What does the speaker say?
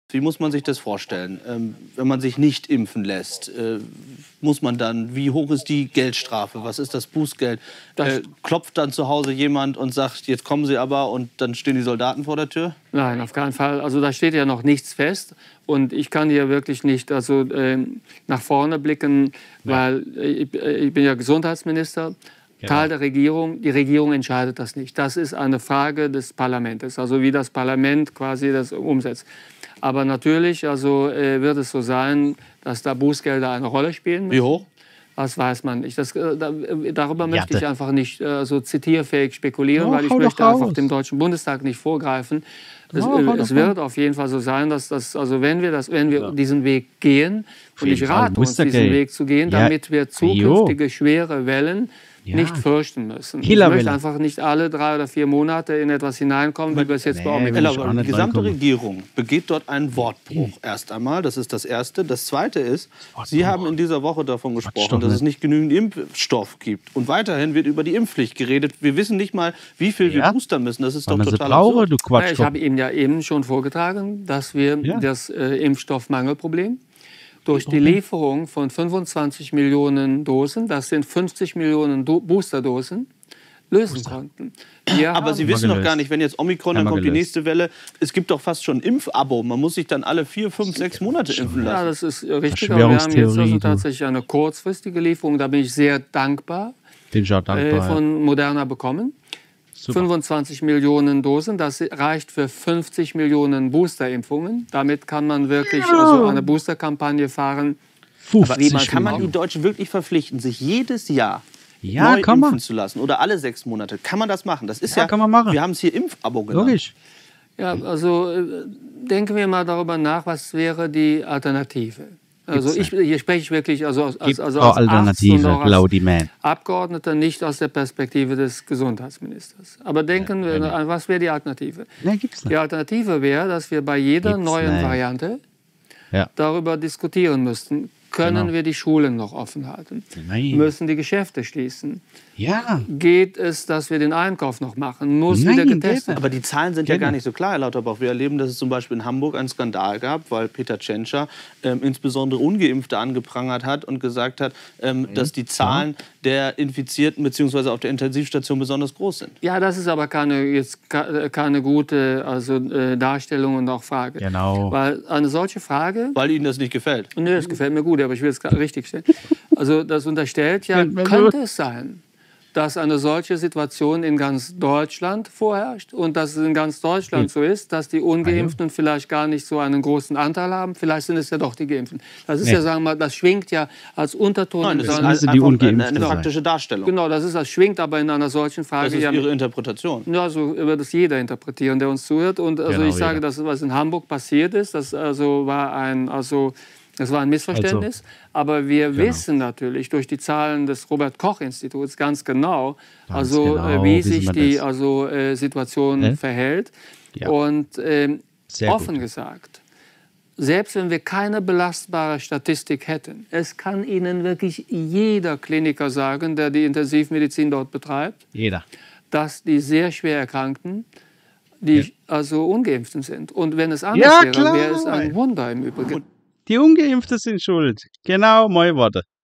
Wie muss man sich das vorstellen, wenn man sich nicht impfen lässt? Muss man dann, wie hoch ist die Geldstrafe? Was ist das Bußgeld? Klopft dann zu Hause jemand und sagt, jetzt kommen Sie aber, und dann stehen die Soldaten vor der Tür? Nein, auf keinen Fall. Also da steht ja noch nichts fest. Und ich kann hier wirklich nicht nach vorne blicken, weil ich bin ja Gesundheitsminister. Genau. Teil der Regierung, die Regierung entscheidet das nicht. Das ist eine Frage des Parlaments, also wie das Parlament quasi das umsetzt. Aber natürlich wird es so sein, dass da Bußgelder eine Rolle spielen müssen. Wie hoch? Das weiß man nicht. Darüber möchte ich einfach nicht so zitierfähig spekulieren, weil ich möchte einfach dem Deutschen Bundestag nicht vorgreifen. Es wird auf jeden Fall so sein, dass wenn wir diesen Weg gehen, und ich rate uns, diesen Weg zu gehen, damit wir zukünftige schwere Wellen nicht fürchten müssen. Ich möchte einfach nicht alle 3 oder 4 Monate in etwas hineinkommen, wie wir es jetzt bei Omikron. Die gesamte Regierung begeht dort einen Wortbruch erst einmal. Das ist das Erste. Das Zweite ist, Sie haben in dieser Woche davon gesprochen, dass es nicht genügend Impfstoff gibt. Und weiterhin wird über die Impfpflicht geredet. Wir wissen nicht mal, wie viel wir boostern müssen. Das ist doch total absurd. Ich habe Ihnen ja eben schon vorgetragen, dass wir das Impfstoffmangelproblem durch die Lieferung von 25 Millionen Dosen, das sind 50 Millionen Boosterdosen, lösen konnten. Aber Sie wissen doch gar nicht, wenn jetzt Omikron, dann kommt die nächste Welle. Es gibt doch fast schon ein Impfabo. Man muss sich dann alle 4, 5, 6 Monate impfen lassen. Ja, das ist richtig. Aber wir haben jetzt tatsächlich eine kurzfristige Lieferung. Da bin ich sehr dankbar. Von Moderna bekommen. Super. 25 Millionen Dosen, das reicht für 50 Millionen Boosterimpfungen. Damit kann man wirklich eine Boosterkampagne fahren. Aber kann man die Deutschen wirklich verpflichten, sich jedes Jahr neu impfen zu lassen? Oder alle 6 Monate? Kann man das machen? Das ist kann man machen. Wir haben es hier Impfabo genannt. Logisch. Ja, denken wir mal darüber nach, was wäre die Alternative? Also hier spreche ich wirklich als Arzt und auch als Abgeordneter, nicht aus der Perspektive des Gesundheitsministers. Aber denken wir, was wäre die Alternative? Die Alternative wäre, dass wir bei jeder neuen Variante darüber diskutieren müssten. Können wir die Schulen noch offen halten? Müssen die Geschäfte schließen? Geht es, dass wir den Einkauf noch machen? Muss wieder getestet werden? Aber die Zahlen sind ja gar nicht so klar, Herr Lauterbach. Wir erleben, dass es zum Beispiel in Hamburg einen Skandal gab, weil Peter Tschentscher insbesondere Ungeimpfte angeprangert hat und gesagt hat, dass die Zahlen der Infizierten bzw. auf der Intensivstation besonders groß sind. Ja, das ist aber keine gute Darstellung und auch Frage. Genau. Weil eine solche Frage... Weil Ihnen das nicht gefällt? Nee, das gefällt mir gut, aber ich will es richtig stellen. Also das unterstellt könnte es sein, dass eine solche Situation in ganz Deutschland vorherrscht und dass es in ganz Deutschland so ist, dass die Ungeimpften vielleicht gar nicht so einen großen Anteil haben. Vielleicht sind es ja doch die Geimpften. Das ist ja, sagen wir mal, das schwingt ja als Unterton. Nein, das ist eine faktische Darstellung. Genau, das schwingt aber in einer solchen Frage. Das ist Ihre Interpretation. Ja, so wird es jeder interpretieren, der uns zuhört. Und ich sage, dass was in Hamburg passiert ist, das war ein Missverständnis. Aber wir wissen natürlich durch die Zahlen des Robert-Koch-Instituts ganz genau, wie sich die Situation verhält. Ja. Und offen gesagt, selbst wenn wir keine belastbare Statistik hätten, es kann Ihnen wirklich jeder Kliniker sagen, der die Intensivmedizin dort betreibt, dass die sehr schwer Erkrankten, die Ungeimpften sind. Und wenn es anders wäre, wäre es ein Wunder im Übrigen. Die Ungeimpften sind schuld. Genau, meine Worte.